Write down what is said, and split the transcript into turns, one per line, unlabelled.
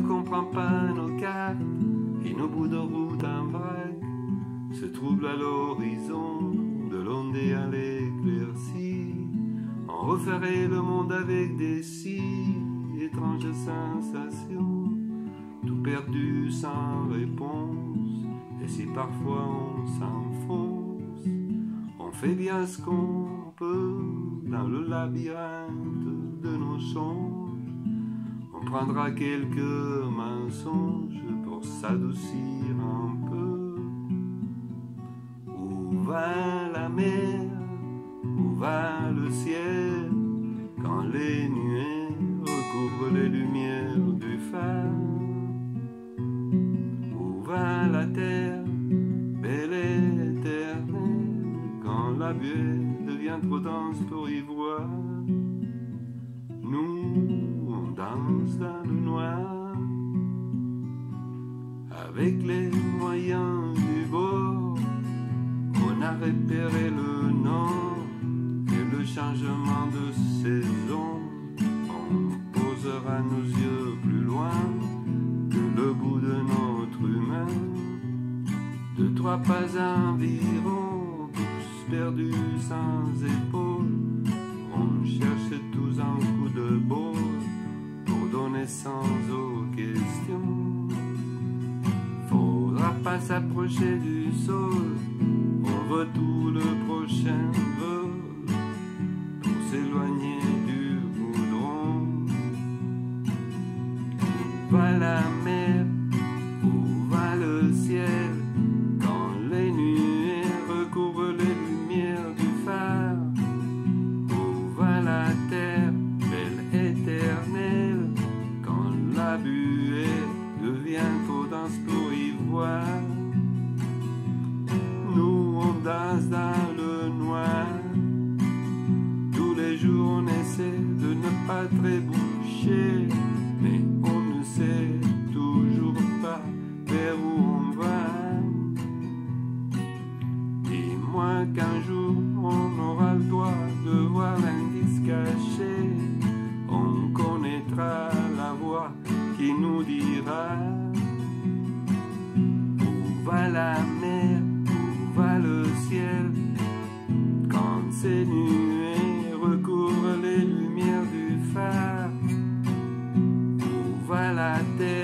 comprend pas nos cartes, et nos bouts de route en vrac se troublent à l'horizon de l'ondée à l'éclaircie. On referait le monde avec des si étranges sensations, tout perdu sans réponse. Et si parfois on s'enfonce, on fait bien ce qu'on peut dans le labyrinthe de nos songes. On prendra quelques mensonges pour s'adoucir un peu. Où va la mer? Où va le ciel? Quand les nuées recouvrent les lumières du phare. Où va la terre, belle et éternelle, quand la buée devient trop dense pour y voir? Nous, on danse dans le noir, avec les moyens du bord. On a repéré le nord et le changement de saison. On posera nos yeux plus loin que le bout de notre humain. De 3 pas environ, tous perdus sans épaules. On cherche tous un coup de bol pour donner sens aux questions. Faudra pas s'approcher du sol, on veut tout le prochain vol pour s'éloigner du goudron. Où va la mer? Où va le ciel? Quand les nuées recouvrent les lumières du phare. Où va la terre, belle éternelle, quand la buée devient trop dense pour y voir? Nous on danse dans le noir, tous les jours on essaie de ne pas trébucher, mais on ne sait toujours pas vers où on va. Dis-moi qu'un jour on aura le droit de voir l'indice caché, on connaîtra la voix qui nous dira où va la mer, où va le ciel, quand ces nuées recouvrent les lumières du phare. Où va la terre?